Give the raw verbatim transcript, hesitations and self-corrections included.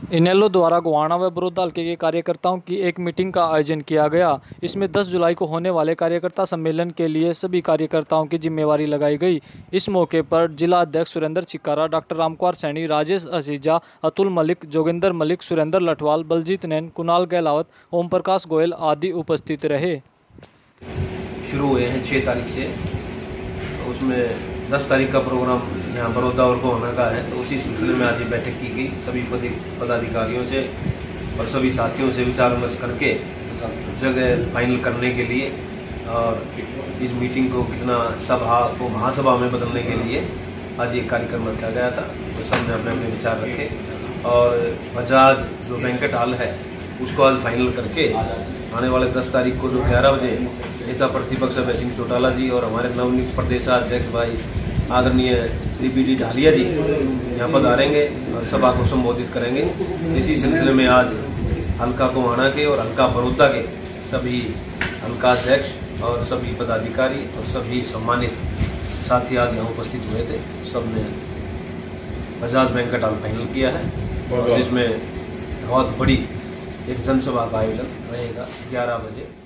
इनेलो द्वारा गोहाना व बड़ौदा हल्के के कार्यकर्ताओं की एक मीटिंग का आयोजन किया गया। इसमें दस जुलाई को होने वाले कार्यकर्ता सम्मेलन के लिए सभी कार्यकर्ताओं की जिम्मेवारी लगाई गई। इस मौके पर जिला अध्यक्ष सुरेंद्र छिकारा, डॉक्टर रामकुमार सैनी, राजेश असीजा, अतुल मलिक, जोगिंदर मलिक, सुरेंद्र लठवाल, बलजीत नैन, कुणाल गहलावत, ओम प्रकाश गोयल आदि उपस्थित रहे। शुरू हुए हैं छः तारीख से, उसमें दस तारीख का प्रोग्राम यहाँ बड़ौदा और गोहाना का है, तो उसी सिलसिले में आज ये बैठक की गई सभी पदाधिकारियों से और सभी साथियों से विचार विमर्श करके जगह फाइनल करने के लिए और इस मीटिंग को कितना सभा को महासभा में बदलने के लिए आज एक कार्यक्रम रखा गया था। तो सब ने अपने अपने विचार रखे और बजाज जो बैंकेट हॉल है उसको आज फाइनल करके आने वाले दस तारीख को जो ग्यारह बजे नेता प्रतिपक्ष अभय सिंह चौटाला जी और हमारे नवनियुक्त प्रदेशाध्यक्ष भाई आदरणीय श्री बी डी ढालिया जी यहाँ पर पधारेंगे और सभा को संबोधित करेंगे। इसी सिलसिले में आज हल्का गोहाना के और हल्का बड़ौदा के सभी हल्काध्यक्ष और सभी पदाधिकारी और सभी सम्मानित साथी आज यहाँ उपस्थित हुए थे। सबने बजाज बैंकेट हॉल फाइनल किया है और जिसमें बहुत बड़ी एक जनसभा का आयोजन रहेगा ग्यारह बजे।